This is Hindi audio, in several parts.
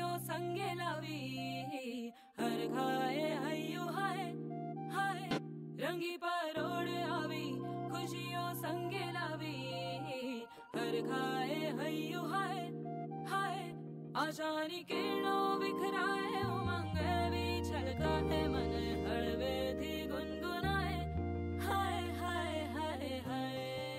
संगे लावी, हर खाए हयू हाय हाय, रंगी परोड़ आवी, खुशियों संगे लावी, हर खाए हयू हाय हाय, आशानी किरणों बिखराए, उमंग भी छलकाए, मन हड़वे थी गुनगुनाए, हाय हाय हाय हाय।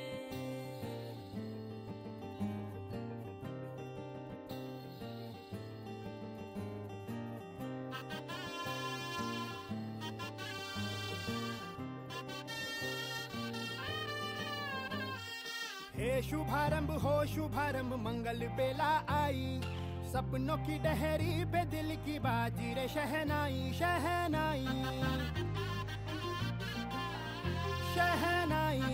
हे शुभारंभ हो शुभारंभ, मंगल बेला आई, सपनों की डहरी पे दिल की बाजी रे शहनाई शहनाई शहनाई।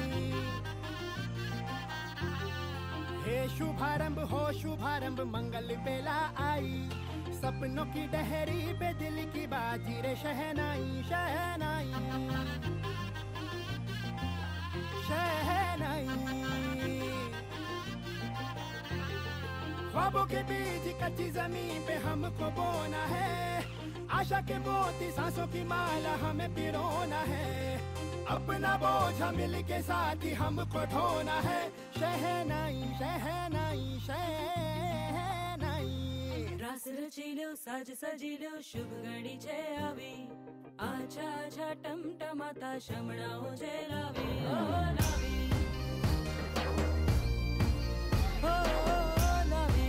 हे शुभारंभ हो शुभारंभ, मंगल बेला आई, सपनों की डहरी पे दिल की बाजी रे शहनाई शहनाई शहनाई। ख्वाबों के बीज कच्ची जमीन पे हमको बोना है, आशा के मोती सांसों की माला हमें पिरोना है, अपना बोझ मिल के साथ ही हमको ढोना है, शहनाई शहनाई शहनाई। रास रचीलो साज सजीलो, शुभ घड़ी छे आवी, आछा आछा टमटमाता शमणाओ जे लावी, ओ लावी ओ लावी।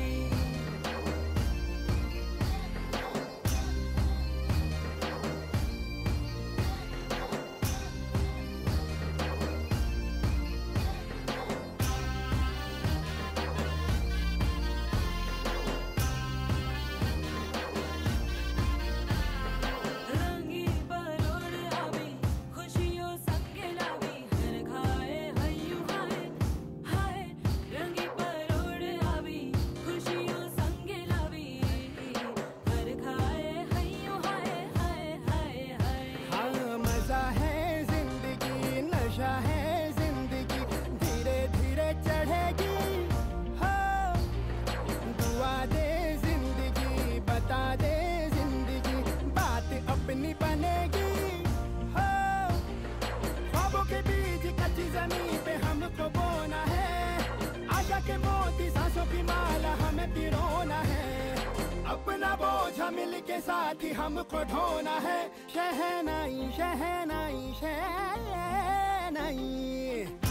अपनी बनेगी हो, ख्वाबों के बीज कच्ची जमीन पे हमको बोना है, आशा के मोती सांसों की माला हमें पिरोना है, अपना बोझ मिल के साथ ही हमको ढोना है, शहनाई शहनाई शहनाई।